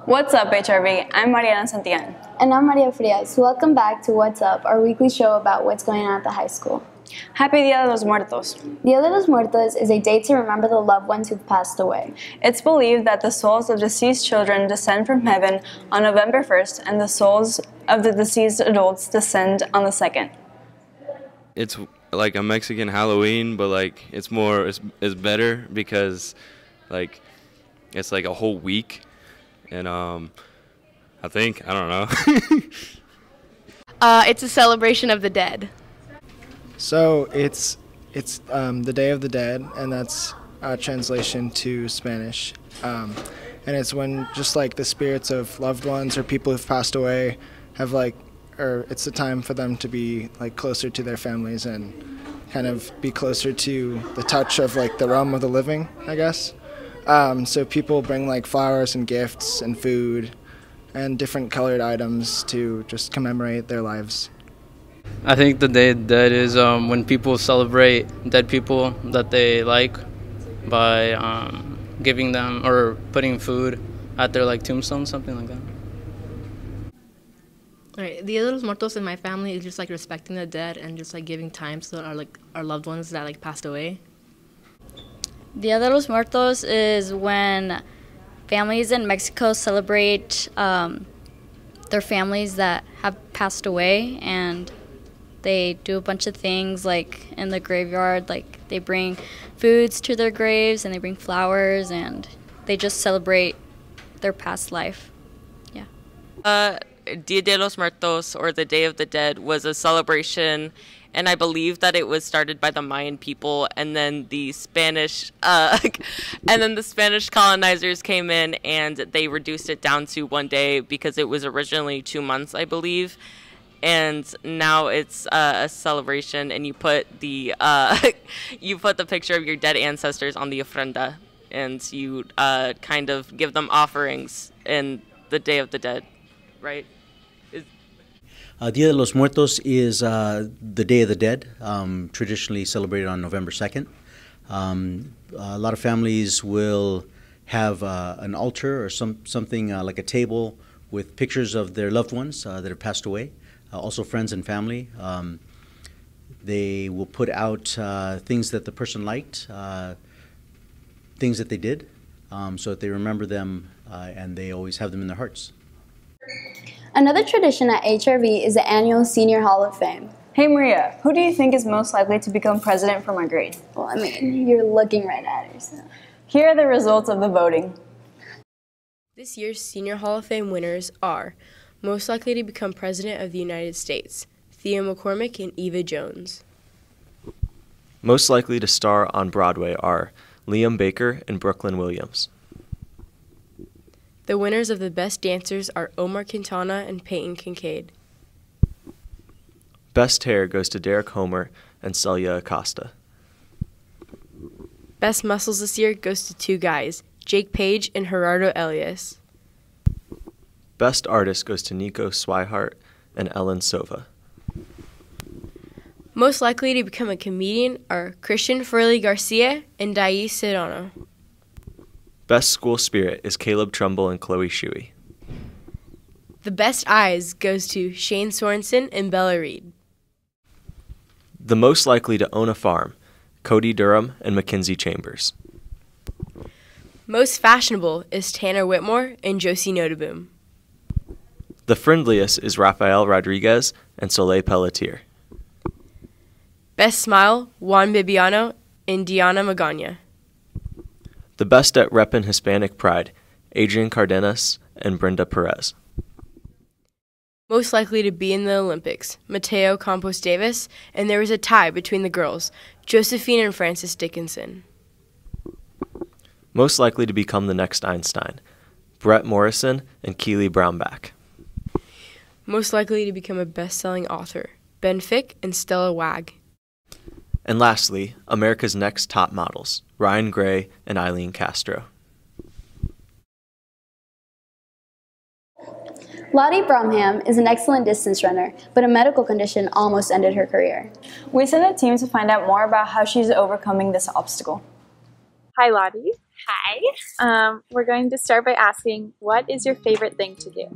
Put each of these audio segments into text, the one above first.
What's up, HRV? I'm Mariana Santillan. And I'm Maria Frias. Welcome back to What's Up, our weekly show about what's going on at the high school. Happy Dia de los Muertos. Dia de los Muertos is a day to remember the loved ones who've passed away. It's believed that the souls of deceased children descend from heaven on November 1st, and the souls of the deceased adults descend on the 2nd. It's like a Mexican Halloween, but like it's better because like it's like a whole week, and I don't know. It's a celebration of the dead. So it's the Day of the Dead, and that's a translation to Spanish. And it's when just like the spirits of loved ones or people who've passed away have it's the time for them to be like closer to their families and kind of be closer to the touch of like the realm of the living, I guess. So people bring like flowers and gifts and food and different colored items to just commemorate their lives. I think the Day of the Dead is when people celebrate dead people that they like by giving them or putting food at their like tombstone, something like that. Alright, Dia de los Muertos in my family is just like respecting the dead and just like giving time to our loved ones that like passed away. Dia de los Muertos is when families in Mexico celebrate their families that have passed away, and they do a bunch of things like in the graveyard, like they bring foods to their graves and they bring flowers and they just celebrate their past life. Yeah. Dia de los Muertos, or the Day of the Dead, was a celebration, and I believe that it was started by the Mayan people, and then the Spanish colonizers came in and they reduced it down to one day because it was originally 2 months, I believe. And now it's a celebration, and you put the picture of your dead ancestors on the ofrenda, and you kind of give them offerings in the Day of the Dead, right? Dia de los Muertos is the Day of the Dead, traditionally celebrated on November 2nd. A lot of families will have an altar or something like a table with pictures of their loved ones that have passed away. Also friends and family. They will put out things that the person liked, things that they did, so that they remember them and they always have them in their hearts. Another tradition at HRV is the annual Senior Hall of Fame. Hey Maria, who do you think is most likely to become president from our grade? Well, I mean, you're looking right at her, so. Here are the results of the voting. This year's Senior Hall of Fame winners are most likely to become President of the United States, Theo McCormick and Eva Jones. Most likely to star on Broadway are Liam Baker and Brooklyn Williams. The winners of the Best Dancers are Omar Quintana and Peyton Kincaid. Best Hair goes to Derek Homer and Celia Acosta. Best Muscles this year goes to two guys, Jake Page and Gerardo Elias. Best Artist goes to Nico Swihart and Ellen Sova. Most likely to become a comedian are Christian Furley Garcia and Dais Serrano. Best School Spirit is Caleb Trumbull and Chloe Shuey. The Best Eyes goes to Shane Sorensen and Bella Reed. The most likely to own a farm, Cody Durham and Mackenzie Chambers. Most fashionable is Tanner Whitmore and Josie Notaboom. The friendliest is Rafael Rodriguez and Soleil Pelletier. Best Smile, Juan Bibiano and Diana Magana. The best at reppin' Hispanic pride, Adrian Cardenas and Brenda Perez. Most likely to be in the Olympics, Mateo Campos Davis, and there was a tie between the girls, Josephine and Frances Dickinson. Most likely to become the next Einstein, Brett Morrison and Keely Brownback. Most likely to become a best-selling author, Ben Fick and Stella Wag. And lastly, America's Next Top Models, Ryan Gray and Eileen Castro. Lottie Bromham is an excellent distance runner, but a medical condition almost ended her career. We sent a team to find out more about how she's overcoming this obstacle. Hi, Lottie. Hi. We're going to start by asking, what is your favorite thing to do?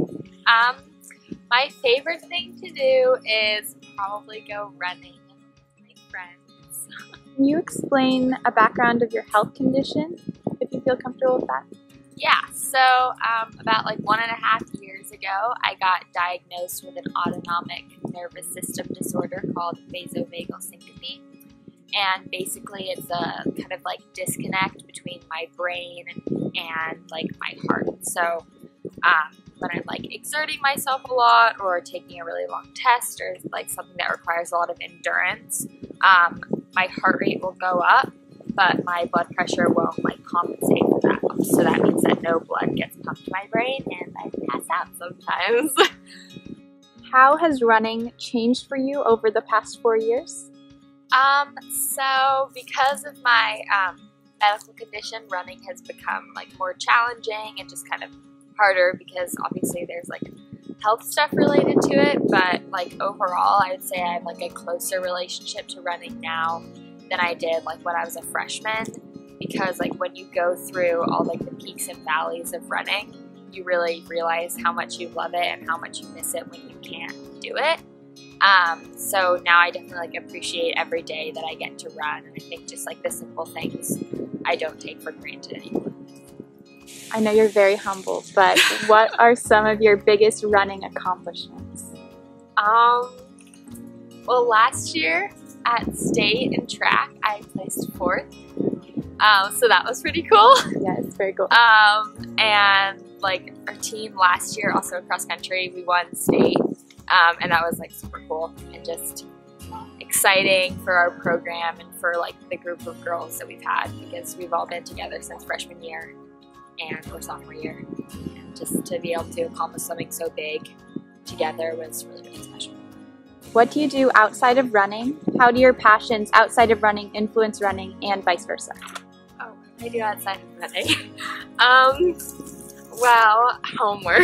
My favorite thing to do is probably go running with my friends. Can you explain a background of your health condition, if you feel comfortable with that? Yeah, so about like 1.5 years ago, I got diagnosed with an autonomic nervous system disorder called vasovagal syncope. And basically it's a kind of like disconnect between my brain and like my heart. So when I'm like exerting myself a lot or taking a really long test or like something that requires a lot of endurance, my heart rate will go up, but my blood pressure won't like compensate for that. So that means that no blood gets pumped to my brain and I pass out sometimes. How has running changed for you over the past 4 years? So because of my medical condition, running has become like more challenging and just kind of harder because obviously there's like health stuff related to it, but like overall I would say I have like a closer relationship to running now than I did like when I was a freshman, because like when you go through all like the peaks and valleys of running, you really realize how much you love it and how much you miss it when you can't do it. So now I definitely like appreciate every day that I get to run, and I think just like the simple things I don't take for granted anymore. I know you're very humble, but what are some of your biggest running accomplishments? Well, last year at state and track, I placed 4th. So that was pretty cool. Yeah, it's very cool. And like our team last year, also cross country, we won state. And that was like super cool and just exciting for our program and for like the group of girls that we've had, because we've all been together since freshman year and or sophomore year. And just to be able to accomplish something so big together was really, really special. What do you do outside of running? How do your passions outside of running influence running and vice versa? Oh, what do I do outside of running? Well, homework.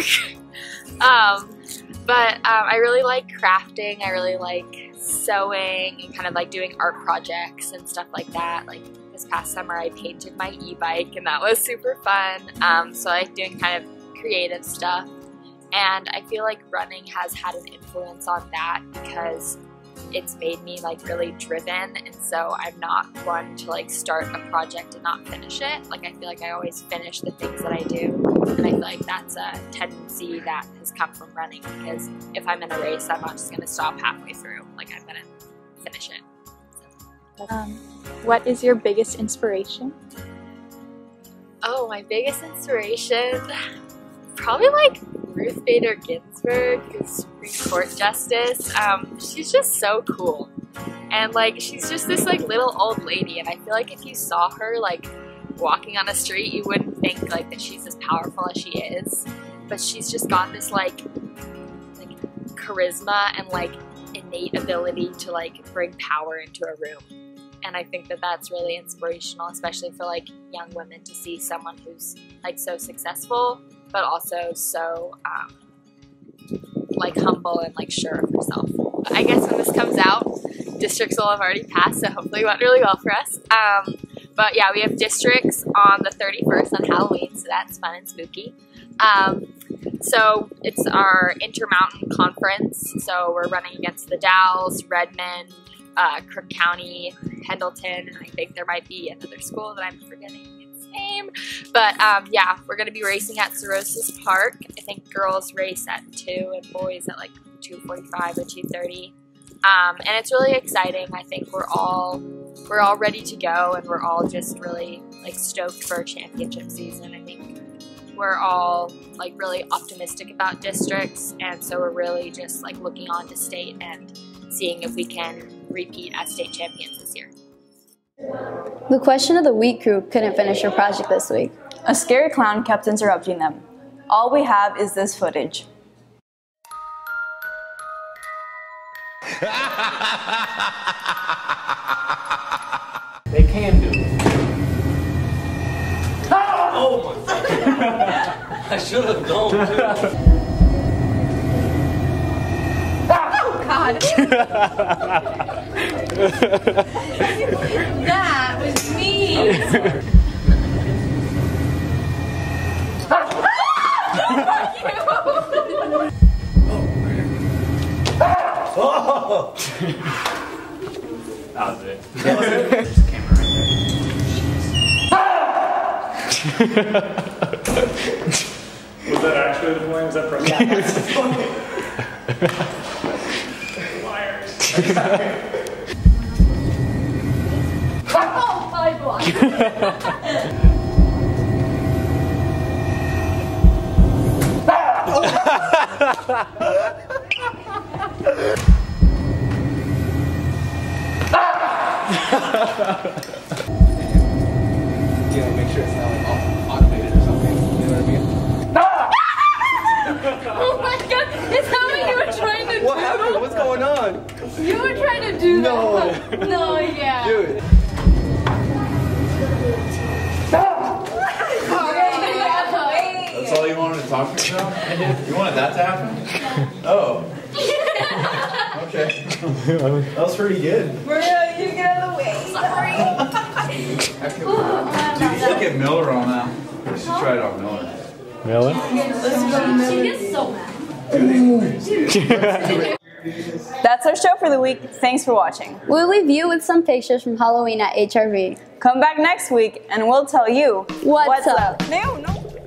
But I really like crafting. I really like sewing and kind of like doing art projects and stuff like that. Like this past summer I painted my e-bike and that was super fun. So I like doing kind of creative stuff. And I feel like running has had an influence on that because it's made me like really driven, and so I'm not one to like start a project and not finish it. Like I feel like I always finish the things that I do, and I feel like that's a tendency that has come from running, because if I'm in a race, I'm not just going to stop halfway through. Like I'm going to finish it. So. What is your biggest inspiration? Oh, my biggest inspiration? Probably like Ruth Bader Ginsburg, who's Supreme Court Justice. She's just so cool, and like she's just this like little old lady, and I feel like if you saw her like walking on a street, you wouldn't think like that she's as powerful as she is, but she's just got this like charisma and like innate ability to like bring power into a room. And I think that that's really inspirational, especially for like young women, to see someone who's like so successful but also so like humble and like sure of herself. But I guess when this comes out, districts will have already passed, so hopefully it went really well for us. But yeah, we have districts on the 31st on Halloween, so that's fun and spooky. So it's our Intermountain Conference, so we're running against the Dalles, Redmond, Crook County, Pendleton, and I think there might be another school that I'm forgetting its name. But yeah, we're going to be racing at Cirrhosis Park. I think girls race at 2 and boys at like 2:45 or 2:30. And it's really exciting. I think we're all ready to go, and we're all just really like stoked for championship season. I think we're all like really optimistic about districts, and so we're really just like looking on to state and seeing if we can repeat as state champions this year. The question of the week crew couldn't finish your project this week. A scary clown kept interrupting them. All we have is this footage. They can do it. Oh my God. I should have known too. God. That was mean. Oh! That was it. Was that actually the point? Was that pressure? Yeah, that's the point. Liars. Oh my God. You know, make sure it's not like automated or something. You know what I mean? Oh my God! Is that what you were trying to do? What happened? What's going on? You were trying to do No. that. No, yeah. Dude. That's all you wanted to talk to me about? You wanted that to happen? Oh. Okay. That was pretty good. Maria, you get out of the way. Sorry. Dude, you should get Miller on that. You should try it on Miller. Miller? She gets so mad. That's our show for the week. Thanks for watching. We'll leave you with some pictures from Halloween at HRV. Come back next week and we'll tell you what's up. No.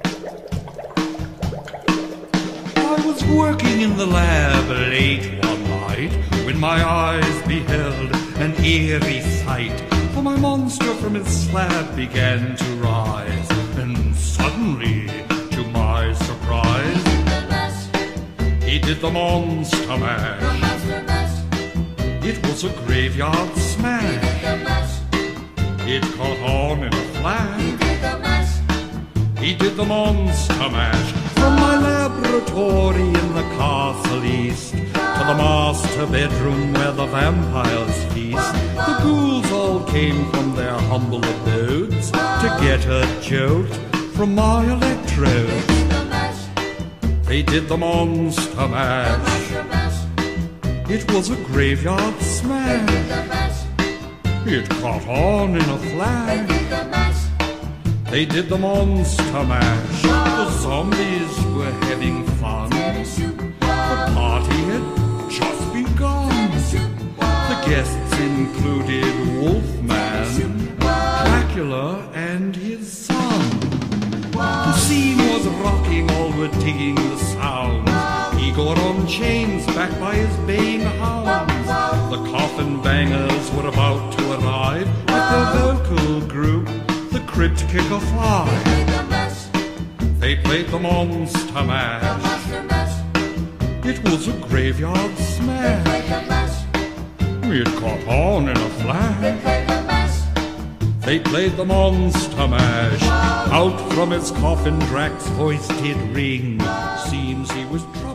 I was working in the lab late one night when my eyes beheld an eerie sight. For my monster from his slab began to rise, and suddenly, to my surprise, he did the monster mash. It was a graveyard smash. It caught on in a flash. He did the monster mash. From my laboratory in the castle east to the master bedroom where the vampires feast, the ghouls all came from their humble abodes to get a jolt from my electrodes. They did the monster mash. It was a graveyard smash. It caught on in a flash. They did the monster mash. The zombies were having fun. The party had just begun. The guests included Wolfman, Dracula, and his son. The scene was rocking, all were digging the sound. Igor on chains, backed by his baying hounds. The coffin bangers were about to arrive with their vocal group, the Crypt Kicker 5. They played the monster mash. It was a graveyard smash. It caught on in a flash. They played the monster mash. Out from his coffin Drac's voice did ring. Seems he was trying